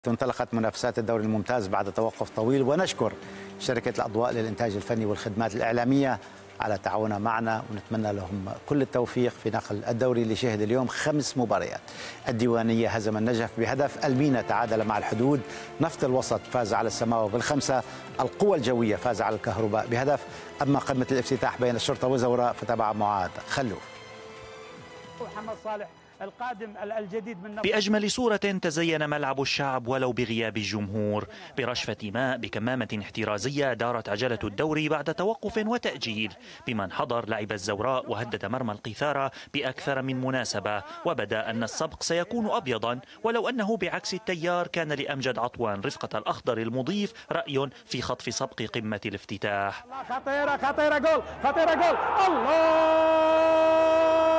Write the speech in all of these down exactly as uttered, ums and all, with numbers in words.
انطلقت منافسات الدوري الممتاز بعد توقف طويل، ونشكر شركة الأضواء للإنتاج الفني والخدمات الإعلامية على تعاونها معنا، ونتمنى لهم كل التوفيق في نقل الدوري اللي شهد اليوم خمس مباريات. الديوانية هزم النجف بهدف، المينا تعادل مع الحدود، نفط الوسط فاز على السماوة بالخمسة، القوى الجوية فاز على الكهرباء بهدف. أما قمة الافتتاح بين الشرطة وزوراء فتبع معاذ خلوف. محمد صالح القادم الجديد من بأجمل صورة تزين ملعب الشعب ولو بغياب الجمهور، برشفة ماء بكمامة احترازية دارت عجلة الدوري بعد توقف وتأجيل، بمن حضر لعب الزوراء وهدد مرمى القيثارة بأكثر من مناسبة، وبدا أن السبق سيكون أبيضا، ولو أنه بعكس التيار كان لأمجد عطوان رفقة الأخضر المضيف رأي في خطف سبق قمة الافتتاح. خطيرة خطيرة جول خطيرة جول الله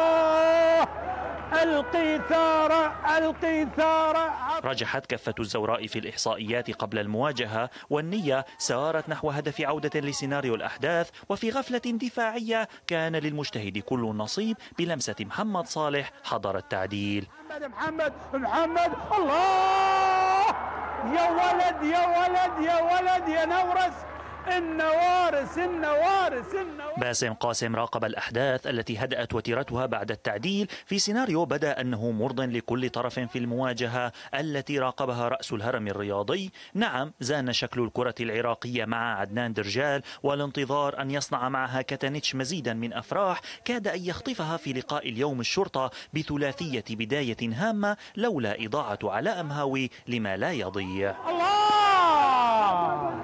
القيثارة القيثارة. رجحت كفة الزوراء في الإحصائيات قبل المواجهة، والنية سارت نحو هدف عودة لسيناريو الأحداث، وفي غفلة دفاعية كان للمجتهد كل النصيب بلمسة محمد صالح حضر التعديل. محمد محمد محمد الله يا ولد يا ولد يا ولد يا نورس النوارس النوارس النوارس. باسم قاسم راقب الأحداث التي هدأت وتيرتها بعد التعديل في سيناريو بدا أنه مرض لكل طرف في المواجهة التي راقبها رأس الهرم الرياضي. نعم، زان شكل الكرة العراقية مع عدنان درجال، والانتظار أن يصنع معها كاتانيتش مزيدا من أفراح كاد أن يخطفها في لقاء اليوم الشرطة بثلاثية بداية هامة لولا إضاعة علاء مهاوي لما لا يضيع. الله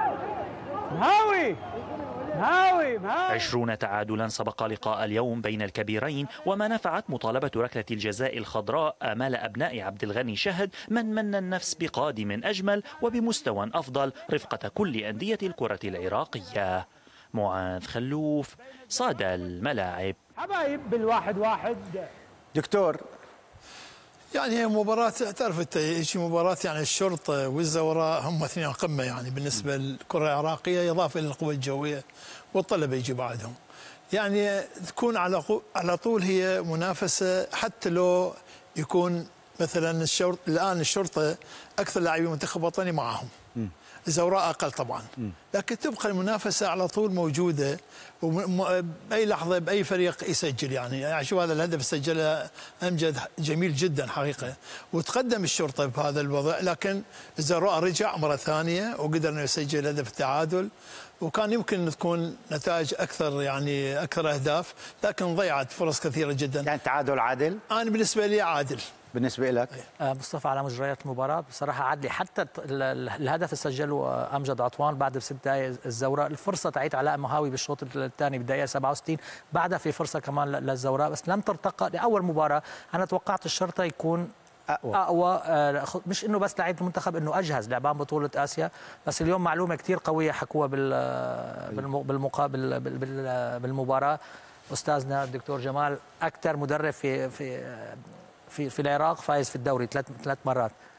مهاوي مهاوي مهاوي. عشرون تعادلا سبق لقاء اليوم بين الكبيرين، وما نفعت مطالبة ركلة الجزاء الخضراء آمال أبناء عبد الغني شهد من من النفس بقادم أجمل وبمستوى أفضل رفقة كل أندية الكرة العراقية. معاذ خلوف، صدى الملاعب. حبايب بالواحد واحد. دكتور، يعني هي مباراة، تعرف انت شيء مباراة، يعني الشرطة والزوراء هم اثنين قمة يعني بالنسبة للكرة العراقية، إضافة للقوى الجوية والطلبة يجي بعدهم. يعني تكون على على طول هي منافسة، حتى لو يكون مثلا الشرطة الآن الشرطة أكثر لاعبين منتخب وطني معهم. الزوراء أقل طبعا، لكن تبقى المنافسة على طول موجودة، وبأي لحظة بأي فريق يسجل. يعني, يعني شوف هذا الهدف سجله أمجد جميل جدا حقيقة، وتقدم الشرطة بهذا الوضع، لكن الزوراء رجع مرة ثانية وقدر أنه يسجل هدف التعادل، وكان يمكن تكون نتائج أكثر، يعني أكثر أهداف، لكن ضيعت فرص كثيرة جدا. يعني تعادل عادل؟ أنا بالنسبة لي عادل. بالنسبة لك؟ مصطفى، على مجريات المباراة بصراحة عادلة، حتى الهدف اللي سجله أمجد عطوان بعد بست دقائق الزوراء، الفرصة تاعت علاء مهاوي بالشوط الثاني بالدقيقة سبعة وستين بعدها في فرصة كمان للزوراء، بس لم ترتقى لأول مباراة. أنا توقعت الشرطة يكون أقوى, أقوى. مش إنه بس لعيبة المنتخب، إنه أجهز لعبان بطولة آسيا، بس اليوم معلومة كتير قوية حكوها بالمقابل بالمباراة أستاذنا الدكتور جمال، أكثر مدرب في في في في العراق فايز في الدوري ثلاث ثلاث مرات.